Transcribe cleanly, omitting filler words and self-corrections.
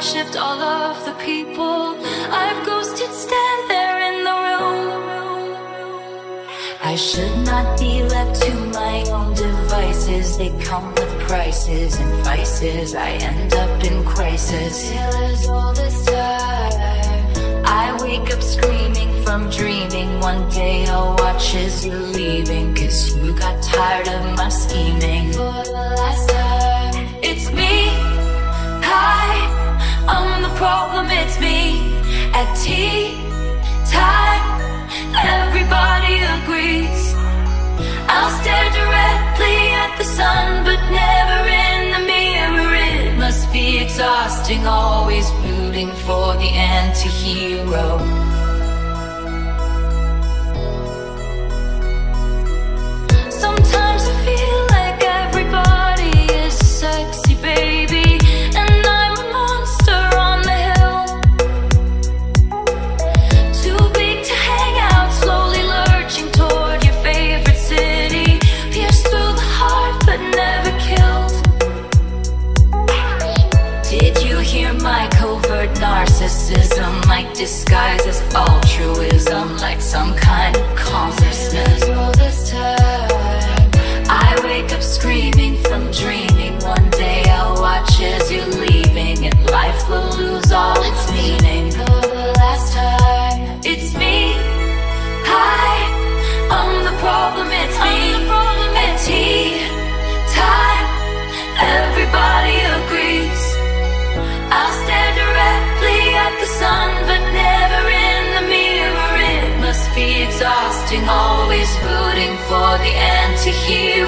shift all of the people I've ghosted stand there in the room. I should not be left to my own devices. They come with prices and vices. I end up in crisis. Feelings all this time. I wake up screaming from dreaming. One day I'll watch as you're leaving, 'cause you got tired of my scheming. For the last time, it's me. Hi, I'm the problem, it's me. At tea time, everybody agrees. I'll stare directly at the sun, but never in the mirror. It must be exhausting, always rooting for the anti-hero. Sometimes I feel like everybody is a sexy baby, and I'm a monster on the hill. Too big to hang out, slowly lurching toward your favorite city. Pierced through the heart, but never killed. Did you hear my covert narcissism? Like disguise as altruism, like some kind of consciousness. All this time, I wake up screaming from dreaming. One day I'll watch as you're leaving, and life will lose all its meaning. For the last time, it's me. Hi, I'm the problem, it's me. At tea time, everybody agrees. I'll stare directly at the sun, but never in the mirror. It must be exhausting, always rooting for the anti-hero.